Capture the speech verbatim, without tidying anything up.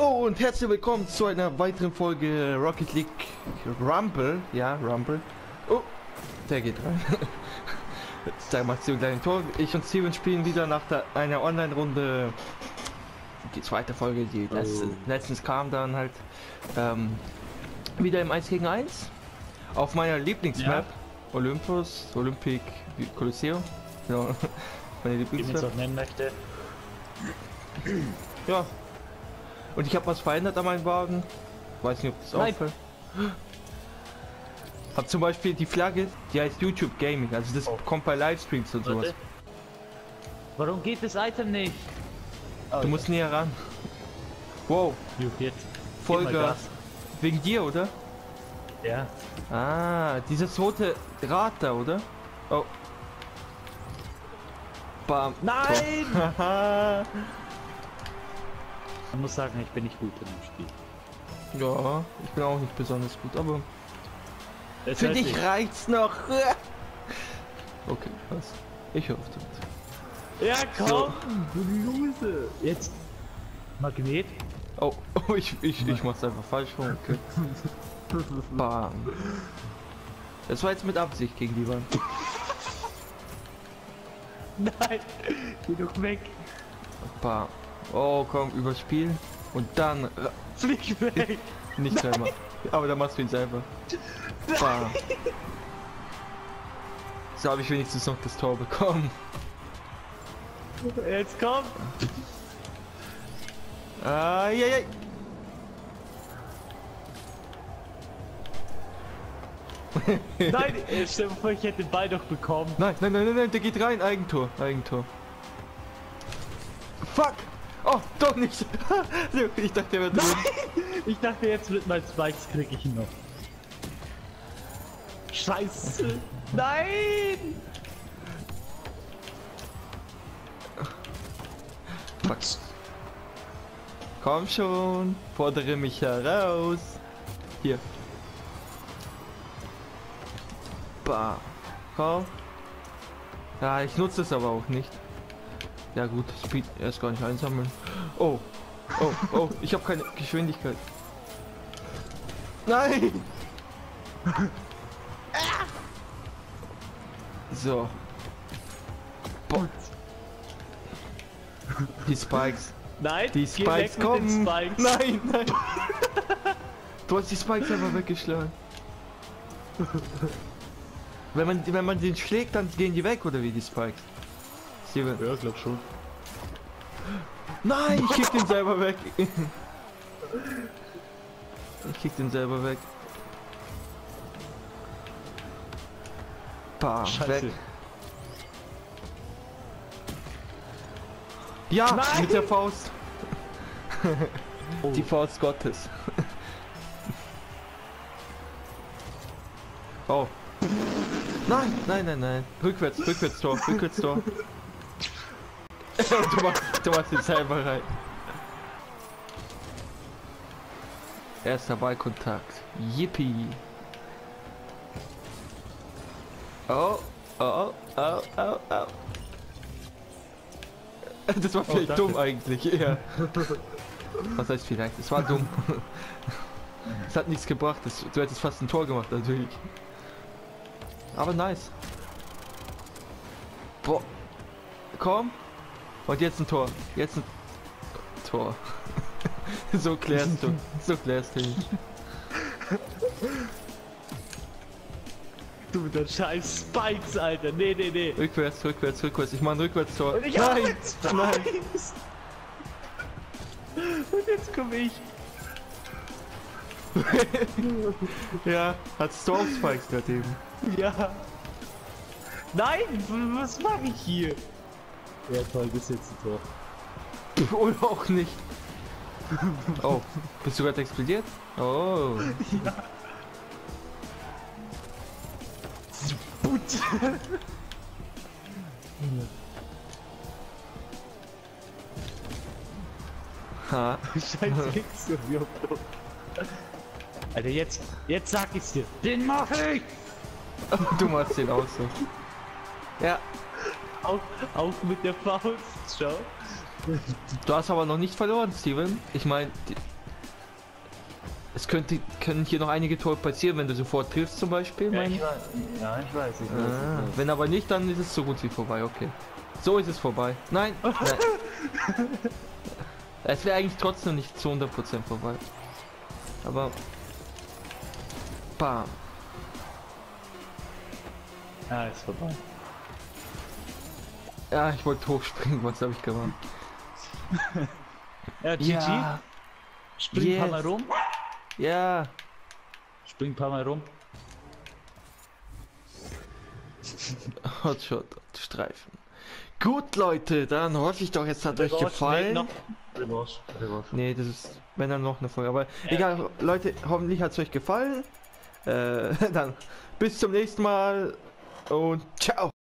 Hallo und herzlich willkommen zu einer weiteren Folge Rocket League Rumble. Ja, Rumble. Oh, der geht rein. Da macht sie ein kleines Tor. Ich und Steven spielen wieder nach der, einer Online-Runde. Die zweite Folge, die letzte, oh. letztens kam dann halt. Ähm, wieder im eins gegen eins. Auf meiner Lieblingsmap. Ja. Olympus, Olympic Coliseum. Ja, meine Lieblingsmap. Wie man es auch nennen möchte. Ja. Und ich habe was verändert an meinem Wagen. Weiß nicht, ob das auffällt. Hab zum Beispiel die Flagge, die heißt YouTube Gaming. Also das oh. kommt bei Livestreams und sowas. Warum geht das Item nicht? Du oh, musst näher ran. Wow. Jetzt. Vollgas. Wegen dir, oder? Ja. Ah, dieses rote Rad da, oder? Oh. Bam. Nein! Ich muss sagen, ich bin nicht gut in dem Spiel. Ja, ich bin auch nicht besonders gut, aber das für dich nicht. Reicht's noch. Okay, was? Ich hoffe das. Ja, komm, du Lose. Jetzt Magnet. Oh, oh ich, ich, ich mach's einfach falsch rum. Okay. Bam. Das war jetzt mit Absicht gegen die Wand. Nein, geh doch weg. Bam. Oh, komm, überspielen und dann flieg weg. Nicht selber. Aber dann machst du ihn selber. Bam. So habe ich wenigstens noch das Tor bekommen. Jetzt komm. Ah, ja, ja. Nein, stell dir vor, ich hätte den Ball doch bekommen. Nein, nein, nein, nein, nein, der geht rein. Eigentor, Eigentor. Fuck! Oh, doch nicht! Ich dachte, der wird drin. Ich dachte, jetzt mit meinen Spikes krieg ich ihn noch. Scheiße! Nein! Fuck. Komm schon, fordere mich heraus. Hier. Bah. Komm. Ja, ich nutze es aber auch nicht. Ja gut, Speed erst gar nicht einsammeln. Oh, oh, oh, ich habe keine Geschwindigkeit. Nein! So. Boah. Die Spikes. Nein, die Spikes kommen. Spikes. Nein, nein. Du hast die Spikes einfach weggeschlagen. Wenn man, wenn man den schlägt, dann gehen die weg, oder wie die Spikes? Steven. Ja, glaub schon. Nein, ich kick den selber weg. Ich kick den selber weg. Bam, weg. Ja, nein! Mit der Faust. Die Faust Gottes. Oh. Nein, nein, nein, nein. Rückwärts, rückwärts Tor, rückwärts Tor. du, machst, du machst den selber rein. Erster Ballkontakt. Yippie. Oh, oh, oh, oh, oh. Das war vielleicht oh, dumm eigentlich, ja. Was heißt vielleicht? Es war dumm. Es hat nichts gebracht. Das, du hättest fast ein Tor gemacht, natürlich. Aber nice. Boah. Komm. Und jetzt ein Tor. Jetzt ein Tor. So klärst du. So klärst du ihn. Du mit den scheiß Spikes, Alter. Nee, nee, nee. Rückwärts, rückwärts, rückwärts. Ich mach ein Rückwärts-Tor. Und ich nein, nein. Und jetzt komm ich. Ja, hat's du auch Spikes gerade eben? Ja. Nein, was mache ich hier? Ja toll, das ist jetzt ein Tor. Oder auch nicht. Oh, bist du gerade explodiert? Oh. Ja. Sput. Ha. Scheiße, so wie auf Druck. Alter, jetzt, jetzt sag ich's dir. Den mach ich! Du machst den auch so. Ja. Auch, auch mit der Faust, schau. Du hast aber noch nicht verloren, Steven. Ich meine, Es könnte, können hier noch einige Tore passieren, wenn du sofort triffst zum Beispiel. Ja, meine ich weiß, ja, ich weiß, ich weiß. Ah, ich weiß. wenn aber nicht, dann ist es so gut wie vorbei, okay. So ist es vorbei. Nein, nein. Es wäre eigentlich trotzdem nicht zu hundert Prozent vorbei. Aber... Bam. Ja, ist vorbei. Ja, ich wollte hochspringen, was habe ich gemacht? Ja, G G. Ja, Spring ein paar Mal Yes. rum. ja. Spring ein paar Mal rum. Hotshot, Streifen. Gut, Leute, dann hoffe ich doch, jetzt hat euch Revanche, gefallen. nee, noch. Revanche, Revanche. Nee, das ist, wenn dann noch eine Folge. Aber egal, Leute, hoffentlich hat es euch gefallen. Äh, dann bis zum nächsten Mal und ciao.